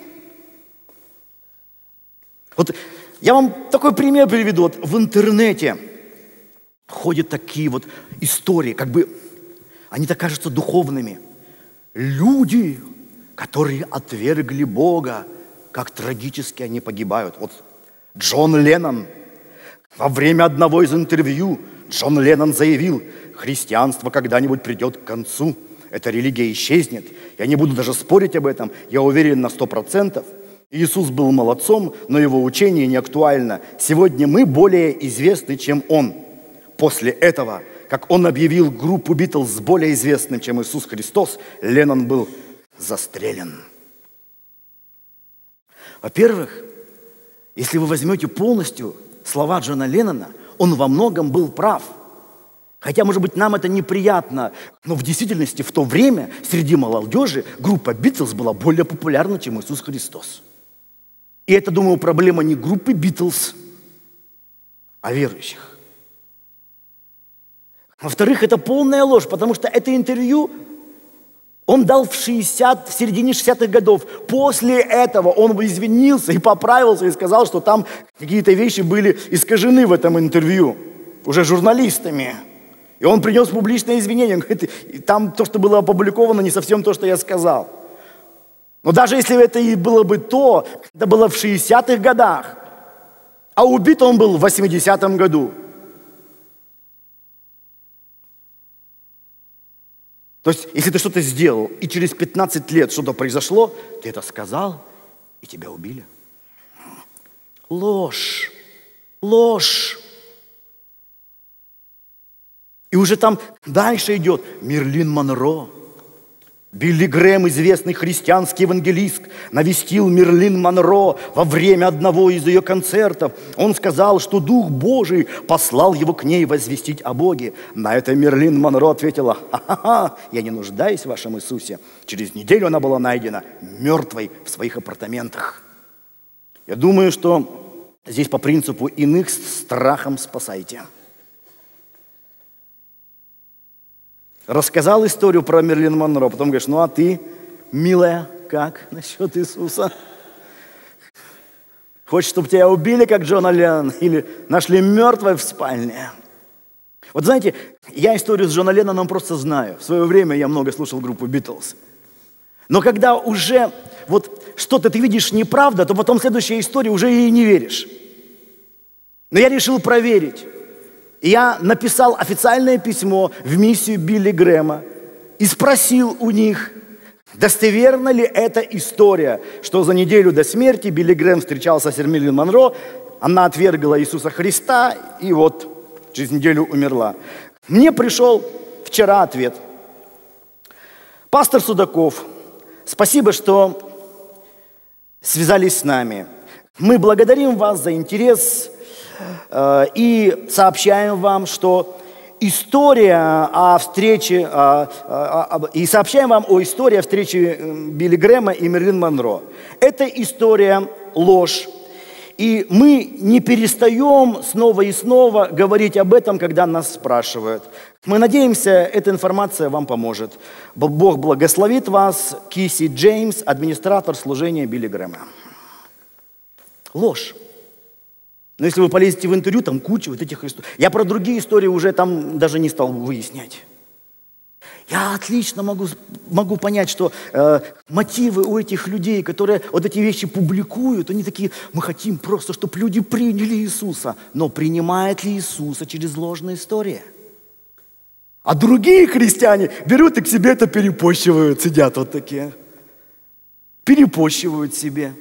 Вот я вам такой пример приведу. Вот в интернете ходят такие вот истории, как бы они так кажутся духовными. Люди, которые отвергли Бога, как трагически они погибают. Вот Джон Леннон. Во время одного из интервью Джон Леннон заявил, христианство когда-нибудь придет к концу. Эта религия исчезнет. Я не буду даже спорить об этом. Я уверен на сто процентов. Иисус был молодцом, но его учение не актуально. Сегодня мы более известны, чем он. После этого, как он объявил группу Битлз более известным, чем Иисус Христос, Леннон был застрелен. Во-первых, если вы возьмете полностью слова Джона Леннона, он во многом был прав. Хотя, может быть, нам это неприятно, но в действительности в то время среди молодежи группа Битлз была более популярна, чем Иисус Христос. И это, думаю, проблема не группы Битлз, а верующих. Во-вторых, это полная ложь, потому что это интервью он дал в, шестидесятых, в середине шестидесятых годов. После этого он извинился и поправился, и сказал, что там какие-то вещи были искажены в этом интервью, уже журналистами. И он принес публичное извинение. Он говорит, там то, что было опубликовано, не совсем то, что я сказал. Но даже если это и было бы то, это было в шестидесятых годах, а убит он был в восьмидесятом году. То есть, если ты что-то сделал, и через пятнадцать лет что-то произошло, ты это сказал, и тебя убили. Ложь. Ложь. И уже там дальше идет Мерлин Монро. Билли Грэм, известный христианский евангелист, навестил Мерлин Монро во время одного из ее концертов. Он сказал, что Дух Божий послал его к ней возвестить о Боге. На это Мерлин Монро ответила, ха-ха-ха, я не нуждаюсь в вашем Иисусе. Через неделю она была найдена мертвой в своих апартаментах. Я думаю, что здесь по принципу иных страхом спасайте. Рассказал историю про Мерлин Монро, потом говоришь, ну а ты, милая, как насчет Иисуса? Хочешь, чтобы тебя убили, как Джона Леннона, или нашли мертвой в спальне? Вот знаете, я историю с Джоном Ленноном просто знаю. В свое время я много слушал группу Битлз. Но когда уже вот что-то ты видишь неправда, то потом следующая история уже ей не веришь. Но я решил проверить. И я написал официальное письмо в миссию Билли Грэма и спросил у них, достоверна ли эта история, что за неделю до смерти Билли Грэм встречался с Мерлин Монро, она отвергла Иисуса Христа и вот через неделю умерла. Мне пришел вчера ответ. Пастор Судаков, спасибо, что связались с нами. Мы благодарим вас за интерес и сообщаем вам, что история о встрече, и сообщаем вам о истории о встрече Билли Грэма и Мерлин Монро. Это история ложь. И мы не перестаем снова и снова говорить об этом, когда нас спрашивают. Мы надеемся, эта информация вам поможет. Бог благословит вас. Киси Джеймс, администратор служения Билли Грэма. Ложь. Но если вы полезете в интервью, там куча вот этих историй. Я про другие истории уже там даже не стал выяснять. Я отлично могу, могу понять, что э, мотивы у этих людей, которые вот эти вещи публикуют, они такие, мы хотим просто, чтобы люди приняли Иисуса. Но принимает ли Иисуса через ложные истории? А другие христиане берут и к себе это перепощивают, сидят вот такие. Перепощивают себе.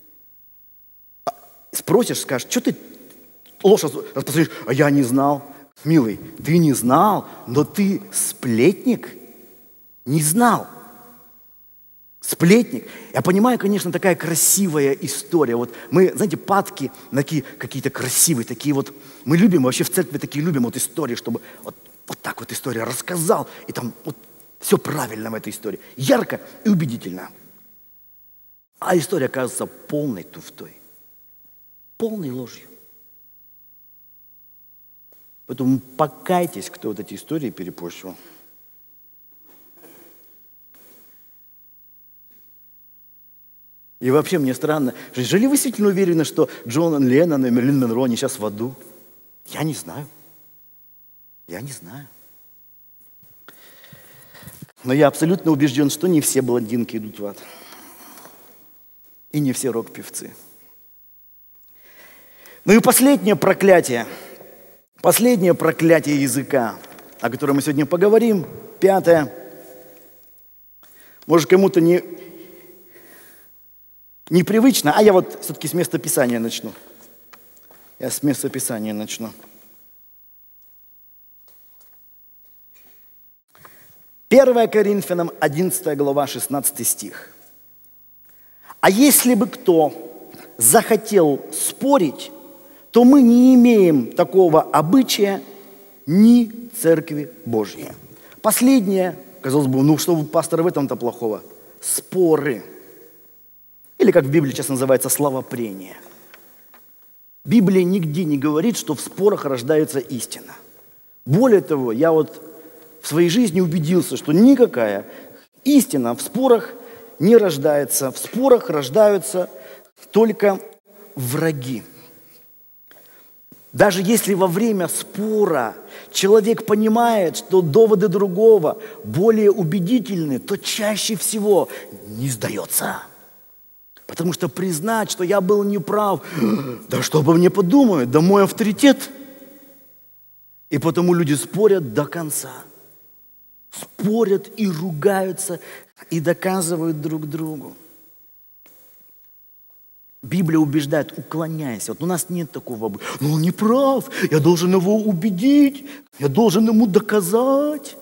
Спросишь, скажешь, что ты ложь распространяешь? А я не знал. Милый, ты не знал, но ты сплетник. Не знал. Сплетник. Я понимаю, конечно, такая красивая история. Вот мы, знаете, падки на такие какие-то красивые, такие вот. Мы любим, вообще в церкви такие любим вот истории, чтобы вот, вот так вот история рассказал, и там вот все правильно в этой истории. Ярко и убедительно. А история оказывается полной туфтой. Полной ложью. Поэтому покайтесь, кто вот эти истории перепощивал. И вообще мне странно, жили вы действительно уверены, что Джон Леннон и Мерлин Монро, они сейчас в аду? Я не знаю. Я не знаю. Но я абсолютно убежден, что не все блондинки идут в ад. И не все рок-певцы. Ну и последнее проклятие. Последнее проклятие языка, о котором мы сегодня поговорим. Пятое. Может, кому-то не... непривычно, а я вот все-таки с места Писания начну. Я с места Писания начну. первое Коринфянам, одиннадцатая глава, шестнадцатый стих. «А если бы кто захотел спорить, то мы не имеем такого обычая ни Церкви Божьей». Последнее, казалось бы, ну что, пастор, в этом-то плохого? Споры. Или, как в Библии сейчас называется, словопрение. Библия нигде не говорит, что в спорах рождается истина. Более того, я вот в своей жизни убедился, что никакая истина в спорах не рождается. В спорах рождаются только враги. Даже если во время спора человек понимает, что доводы другого более убедительны, то чаще всего не сдается. Потому что признать, что я был неправ, да что обо мне подумают, да мой авторитет. И потому люди спорят до конца. Спорят и ругаются, и доказывают друг другу. Библия убеждает, уклоняйся. Вот у нас нет такого. Ну он не прав, я должен его убедить, я должен ему доказать.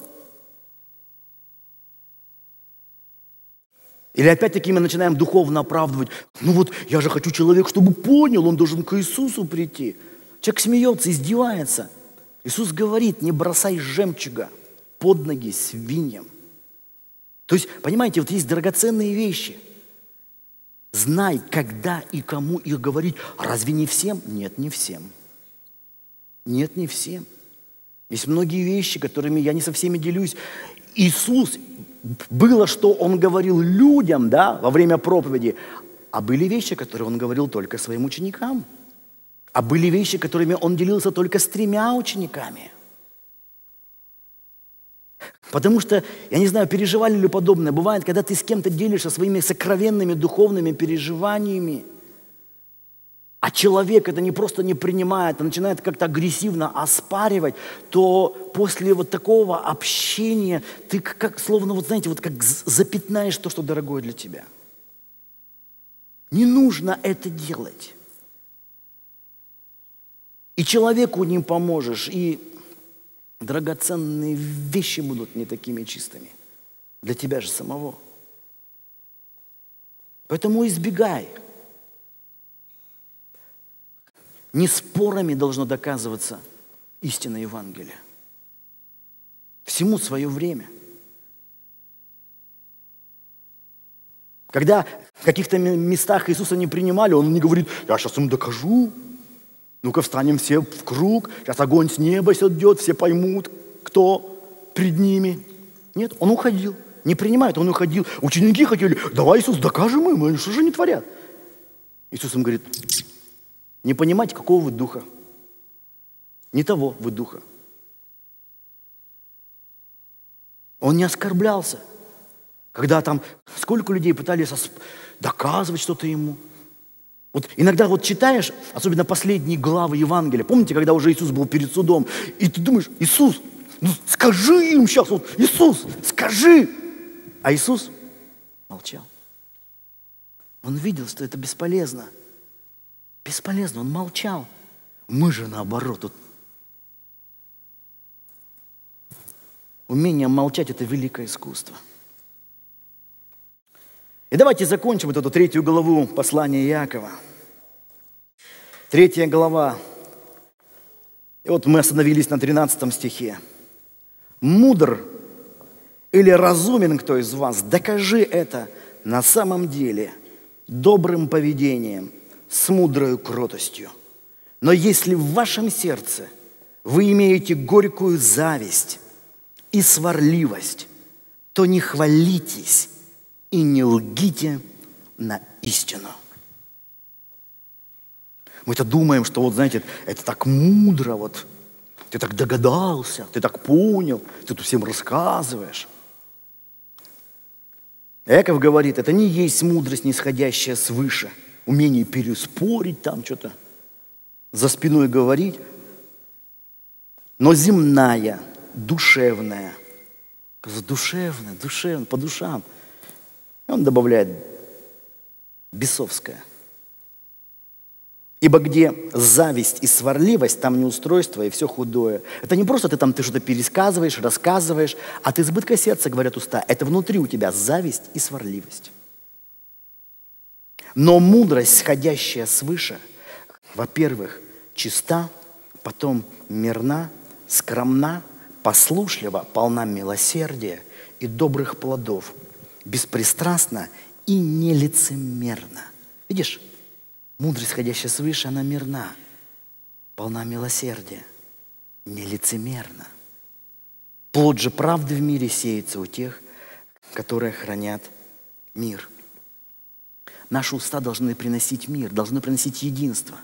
Или опять-таки мы начинаем духовно оправдывать. Ну вот я же хочу человека, чтобы понял, он должен к Иисусу прийти. Человек смеется, издевается. Иисус говорит, не бросай жемчуга под ноги свиньям. То есть, понимаете, вот есть драгоценные вещи. Знай, когда и кому их говорить. А разве не всем? Нет, не всем. Нет, не всем. Есть многие вещи, которыми я не со всеми делюсь. Иисус, было, что Он говорил людям, да, во время проповеди, а были вещи, которые Он говорил только своим ученикам. А были вещи, которыми Он делился только с тремя учениками. Потому что, я не знаю, переживали ли подобное. Бывает, когда ты с кем-то делишься своими сокровенными духовными переживаниями, а человек это не просто не принимает, а начинает как-то агрессивно оспаривать, то после вот такого общения ты как, словно, вот знаете, вот как запятнаешь то, что дорогое для тебя. Не нужно это делать. И человеку не поможешь, и драгоценные вещи будут не такими чистыми. Для тебя же самого. Поэтому избегай. Не спорами должно доказываться истина Евангелия. Всему свое время. Когда в каких-то местах Иисуса не принимали, Он не говорит, я сейчас им докажу. Ну-ка встанем все в круг, сейчас огонь с неба сойдет, все поймут, кто пред ними. Нет, Он уходил. Не принимает, Он уходил. Ученики хотели, давай, Иисус, докажем им, они что же они творят? Иисус им говорит, не понимаете, какого вы духа. Не того вы духа. Он не оскорблялся. Когда там сколько людей пытались ос- доказывать что-то ему. Вот иногда вот читаешь, особенно последние главы Евангелия, помните, когда уже Иисус был перед судом, и ты думаешь: Иисус, ну скажи им сейчас, вот, Иисус, скажи. А Иисус молчал. Он видел, что это бесполезно. Бесполезно, он молчал. Мы же наоборот. Вот. Умение молчать – это великое искусство. И давайте закончим вот эту третью главу послания Иакова. Третья глава. И вот мы остановились на тринадцатом стихе. «Мудр или разумен кто из вас, докажи это на самом деле добрым поведением, с мудрою кротостью. Но если в вашем сердце вы имеете горькую зависть и сварливость, то не хвалитесь и не лгите на истину». Мы-то думаем, что вот, знаете, это так мудро, вот, ты так догадался, ты так понял, ты тут всем рассказываешь. Иаков говорит, это не есть мудрость, нисходящая свыше, умение переспорить там что-то, за спиной говорить, но земная, душевная. Душевная, душевная, по душам. И он добавляет бесовская. Ибо где зависть и сварливость, там неустройство и все худое. Это не просто ты там ты что-то пересказываешь, рассказываешь, а от избытка сердца, говорят уста, это внутри у тебя зависть и сварливость. Но мудрость, сходящая свыше, во-первых, чиста, потом мирна, скромна, послушлива, полна милосердия и добрых плодов, беспристрастна и нелицемерна. Видишь? Мудрость, сходящая свыше, она мирна, полна милосердия, нелицемерна. Плод же правды в мире сеется у тех, которые хранят мир. Наши уста должны приносить мир, должны приносить единство.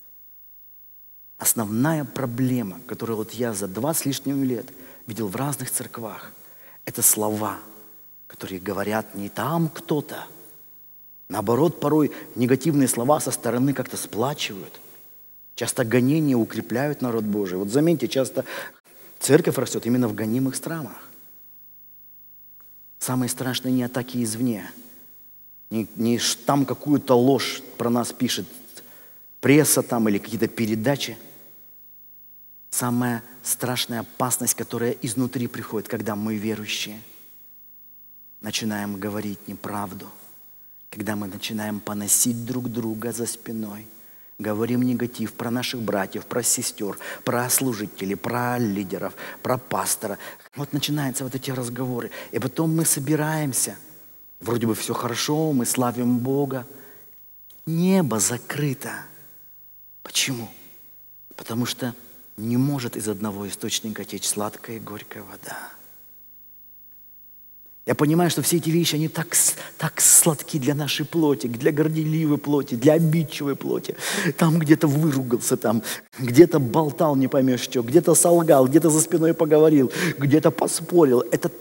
Основная проблема, которую вот я за два с лишним лет видел в разных церквах, это слова, которые говорят не там кто-то. Наоборот, порой негативные слова со стороны как-то сплачивают. Часто гонения укрепляют народ Божий. Вот заметьте, часто церковь растет именно в гонимых странах. Самые страшные не атаки извне, не, не там какую-то ложь про нас пишет пресса там или какие-то передачи. Самая страшная опасность, которая изнутри приходит, когда мы, верующие, начинаем говорить неправду. Когда мы начинаем поносить друг друга за спиной, говорим негатив про наших братьев, про сестер, про служителей, про лидеров, про пастора. Вот начинаются вот эти разговоры. И потом мы собираемся. Вроде бы все хорошо, мы славим Бога. Небо закрыто. Почему? Потому что не может из одного источника течь сладкая и горькая вода. Я понимаю, что все эти вещи, они так, так сладки для нашей плоти, для горделивой плоти, для обидчивой плоти. Там где-то выругался, там где-то болтал, не поймешь что, где-то солгал, где-то за спиной поговорил, где-то поспорил. Это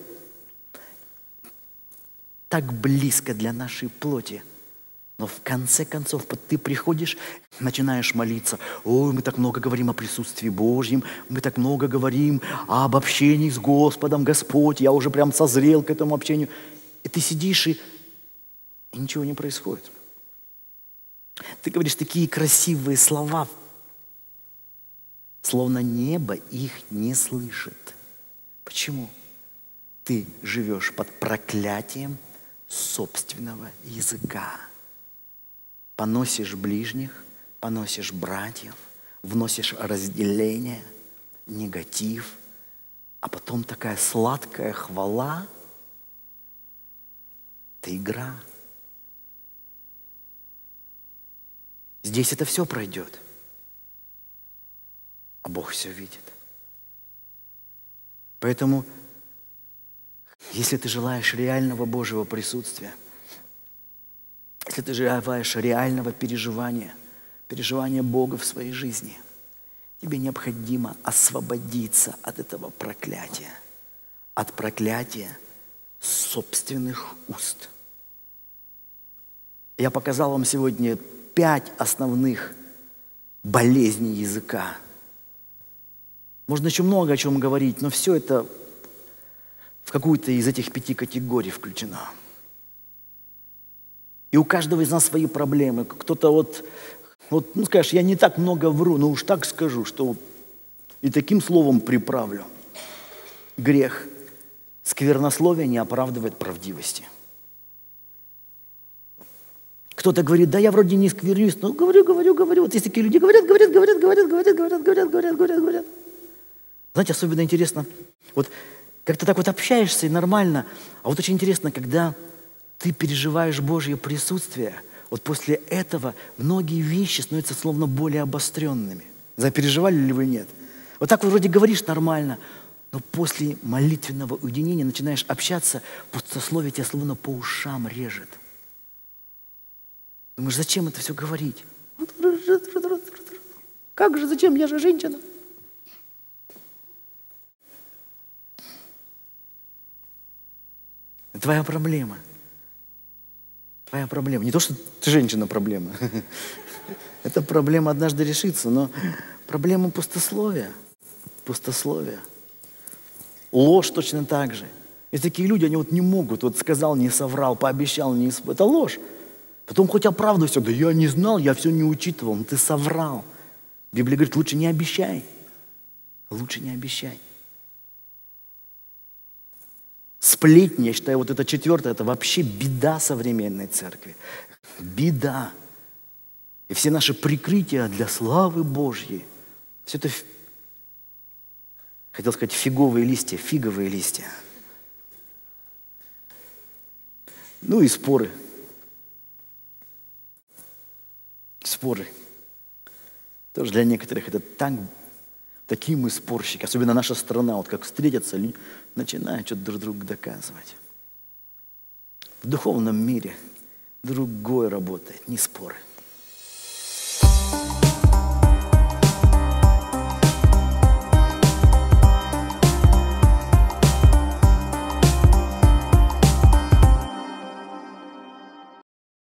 так близко для нашей плоти. Но в конце концов ты приходишь, начинаешь молиться. Ой, мы так много говорим о присутствии Божьем, мы так много говорим об общении с Господом. Господь, я уже прям созрел к этому общению. И ты сидишь, и, и ничего не происходит. Ты говоришь такие красивые слова, словно небо их не слышит. Почему? Ты живешь под проклятием собственного языка. Поносишь ближних, поносишь братьев, вносишь разделение, негатив, а потом такая сладкая хвала – это игра. Здесь это все пройдет, а Бог все видит. Поэтому, если ты желаешь реального Божьего присутствия, если ты желаешь реального переживания, переживания Бога в своей жизни, тебе необходимо освободиться от этого проклятия, от проклятия собственных уст. Я показал вам сегодня пять основных болезней языка. Можно еще много о чем говорить, но все это в какую-то из этих пяти категорий включено. И у каждого из нас свои проблемы. Кто-то вот, вот, ну скажешь, я не так много вру, но уж так скажу, что и таким словом приправлю. Грех. Сквернословие не оправдывает правдивости. Кто-то говорит, да я вроде не сквернюсь, но говорю, говорю, говорю. Вот есть такие люди, говорят, говорят, говорят, говорят, говорят, говорят, говорят, говорят, говорят, говорят. Знаете, особенно интересно, вот как ты так вот общаешься и нормально, а вот очень интересно, когда ты переживаешь Божье присутствие, вот после этого многие вещи становятся словно более обостренными. Запереживали ли вы, нет? Вот так вот вроде говоришь нормально, но после молитвенного уединения начинаешь общаться, пустословие тебя словно по ушам режет. Думаешь, зачем это все говорить? Как же, зачем? Я же женщина. Твоя проблема. Твоя проблема. Не то, что ты женщина, проблема. Эта проблема однажды решится, но проблема пустословия. Пустословия. Ложь точно так же. Есть такие люди, они вот не могут, вот сказал, не соврал, пообещал, не исполнил. Это ложь. Потом хоть оправдывайся, да я не знал, я все не учитывал, но ты соврал. Библия говорит, лучше не обещай. Лучше не обещай. Сплетни, я считаю, вот это четвертое, это вообще беда современной церкви. Беда. И все наши прикрытия для славы Божьей, все это, хотел сказать, фиговые листья, фиговые листья. Ну и споры. Споры. Тоже для некоторых это так, такие мы спорщики, особенно наша страна, вот как встретятся, начинают что-то друг другу доказывать. В духовном мире другое работает, не споры.